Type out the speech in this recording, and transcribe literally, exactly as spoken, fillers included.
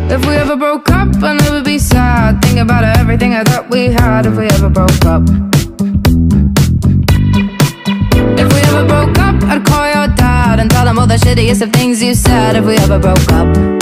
If we ever broke up, I'd never be sad. Think about everything I thought we had. If we ever broke up, if we ever broke up, I'd call your dad and tell him all the shittiest of things you said. If we ever broke up.